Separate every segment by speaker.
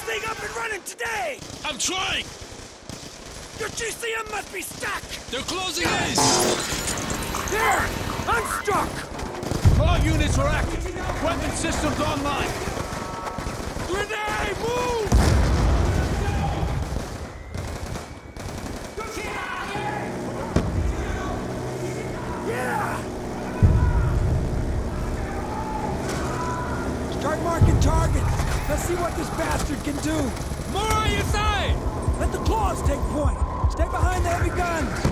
Speaker 1: thing up and running today!
Speaker 2: I'm trying!
Speaker 1: Your GCM must be stuck!
Speaker 2: They're closing in!
Speaker 1: There! I'm stuck!
Speaker 2: All units are active. Weapon systems online.
Speaker 1: Grenade, move! Yeah! Start marking targets. Let's see what this bastard can do.
Speaker 2: More on your side!
Speaker 1: Let the claws take point. Stay behind the heavy guns.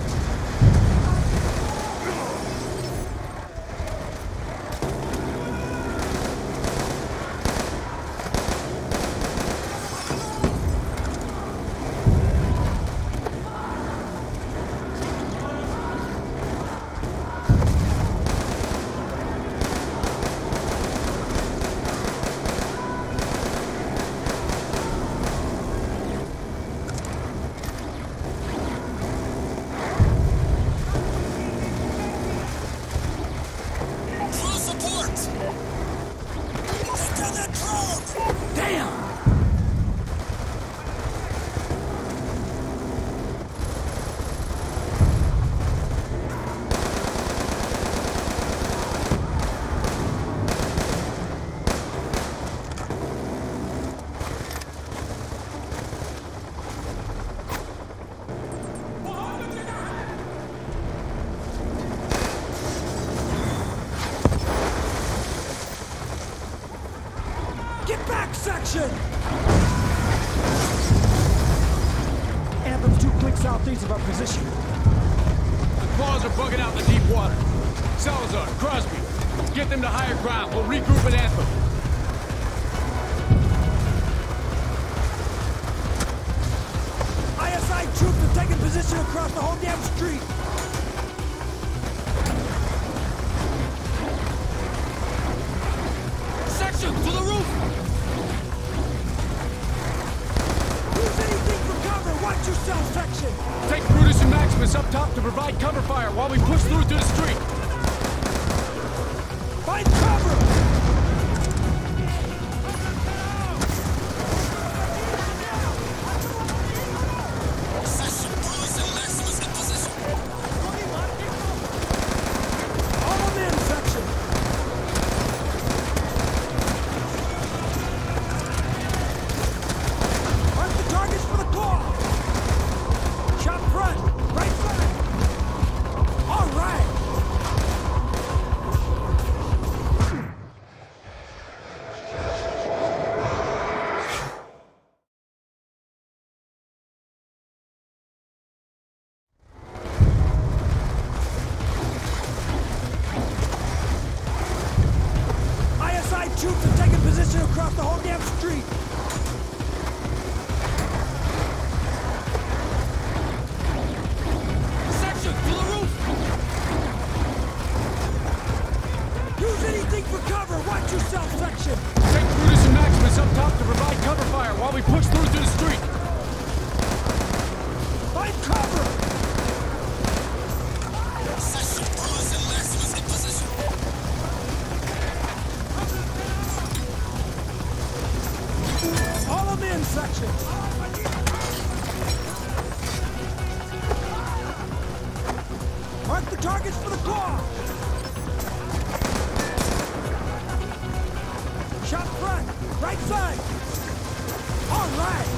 Speaker 1: Section! Anthem's 2 clicks southeast of our position.
Speaker 2: The claws are bugging out in the deep water. Salazar, Crosby, get them to higher ground. We'll regroup at Anthem.
Speaker 1: ISI troops have taken position across the whole damn street.
Speaker 2: Section, to the roof!
Speaker 1: Watch yourself, Section!
Speaker 2: Take Brutus and Maximus up top to provide cover fire while we push through to the street.
Speaker 1: Find cover!
Speaker 3: Section, Brutus and Maximus in position.
Speaker 1: All of them in, Section! Mark the targets for the claw! Shot front! Right side! All right! ISI troops have taken position across the whole damn street! Watch yourself, Section!
Speaker 2: Take Brutus and Maximus up top to provide cover fire while we push through to the street.
Speaker 1: Find cover!
Speaker 3: Section, Brutus and Maximus in position.
Speaker 1: All of them in, Section! Mark the targets for the claw! Shot front! Right side! All right!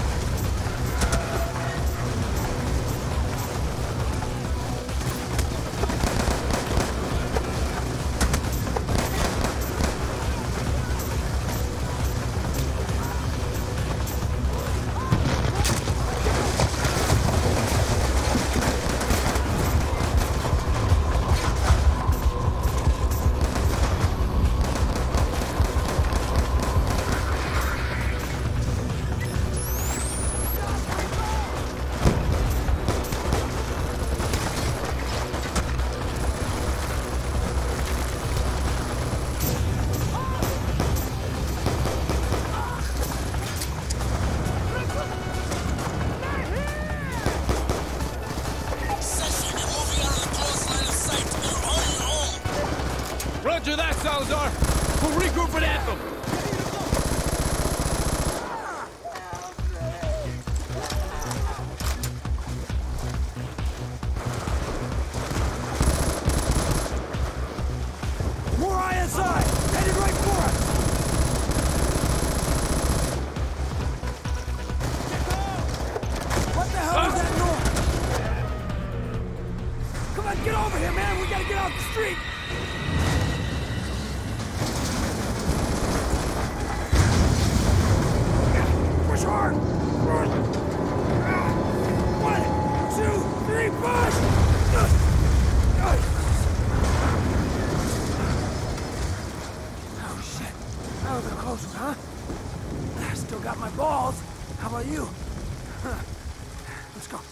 Speaker 1: Farther closer, huh? Still got my balls. How about you? Let's go.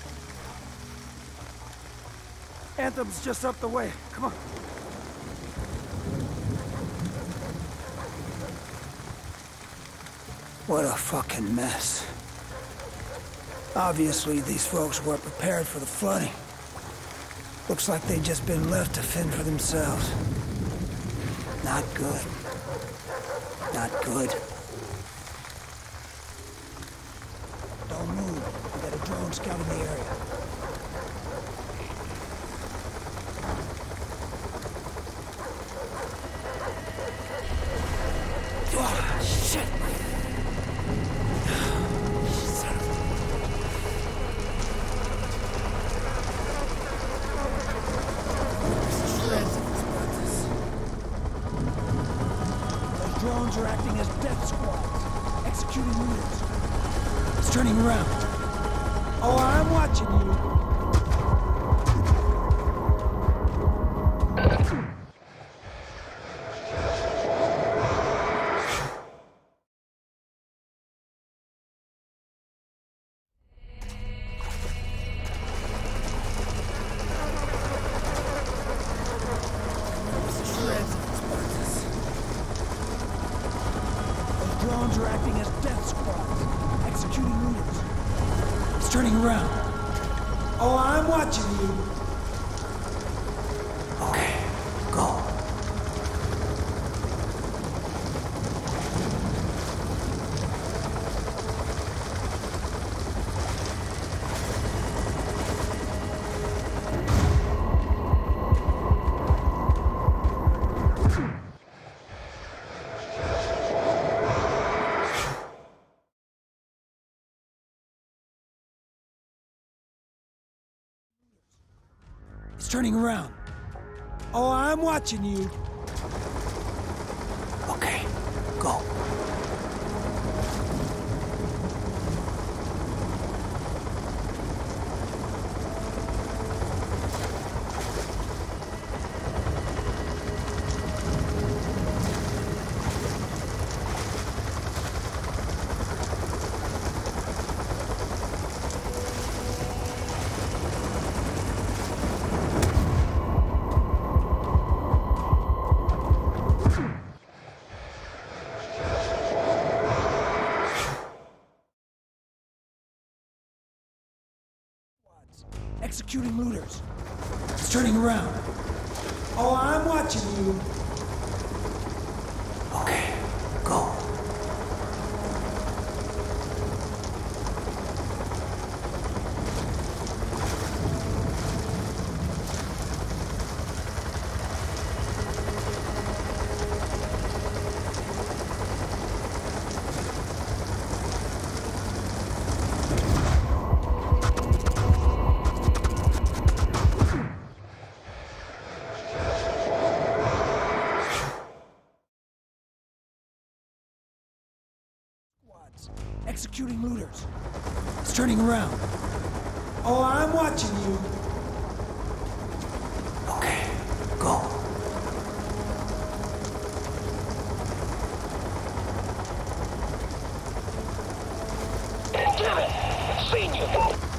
Speaker 1: Anthem's just up the way. Come on. What a fucking mess. Obviously, these folks weren't prepared for the flooding. Looks like they'd just been left to fend for themselves. Not good. Not good. Don't move. We got a drone scouting the area. Oh, shit! Son of Those drones are acting as death squads, executing units. It's turning around. Oh, I'm watching you. Drones are acting as death squads, executing units. It's turning around. Oh, I'm watching you. Okay, go. It's turning around. Oh, I'm watching you. Okay, go. Executing looters. It's turning around. Oh, I'm watching you. Okay, go. Executing looters. It's turning around. Oh, I'm watching you. Okay, go.
Speaker 4: Damn it! I've seen you!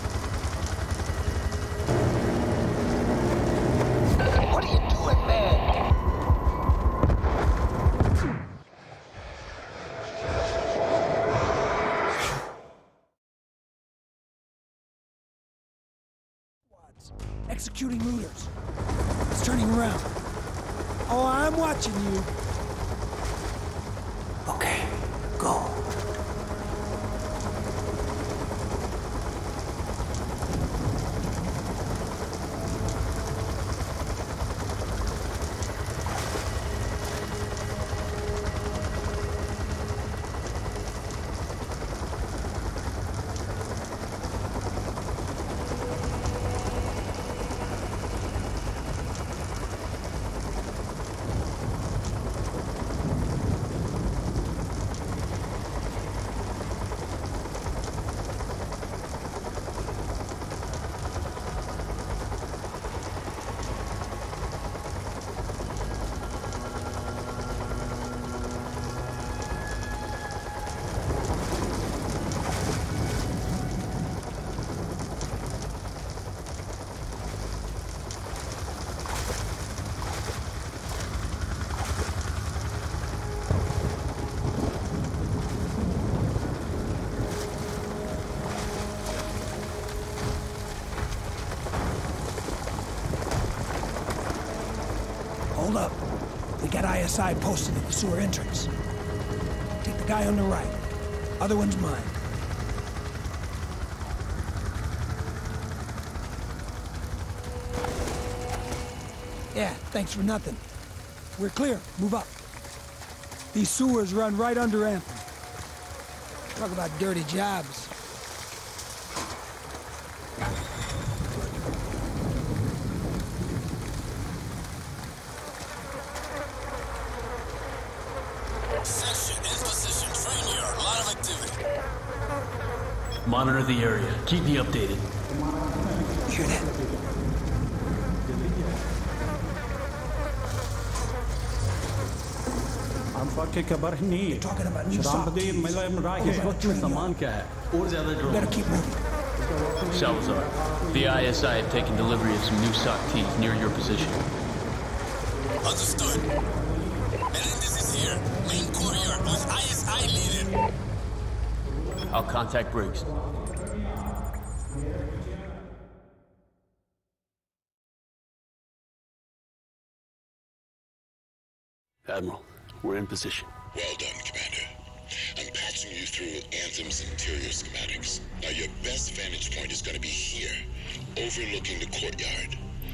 Speaker 4: What are you doing, man?
Speaker 1: Executing looters. It's turning around. Oh, I'm watching you. Okay, go. ISI posted at the sewer entrance. Take the guy on the right. Other one's mine. Yeah, thanks for nothing. We're clear. Move up. These sewers run right under Anthem. Talk about dirty jobs.
Speaker 3: Section in position. Train here. A lot of activity.
Speaker 5: Monitor the area. Keep me updated.
Speaker 1: Hear that?
Speaker 6: के खबर नहीं शराबदी मिलम राही
Speaker 5: इस वक्त में सामान क्या है और ज्यादा
Speaker 1: Better keep moving.
Speaker 5: Salazar, the ISI have taken delivery of some new SOC teams near your position.
Speaker 3: Understood. Menendez is here. Main courtyard with ISI leader.
Speaker 5: I'll contact Briggs. Admiral, we're in position.
Speaker 7: Well done, Commander. I'm patching you through Anthem's interior schematics. Now your best vantage point is going to be here, overlooking the courtyard.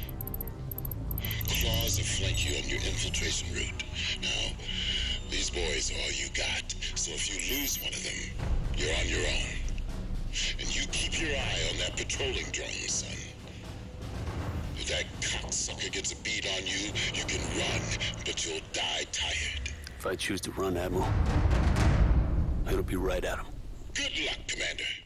Speaker 7: Claws will flank you on your infiltration route. Now, these boys are all you got, so if you lose one of them, you're on your own. And you keep your eye on that patrolling drone, son. If that cocksucker gets a bead on you, you can run, but you'll die tired.
Speaker 5: If I choose to run, Admiral, it'll be right at him.
Speaker 7: Good luck, Commander.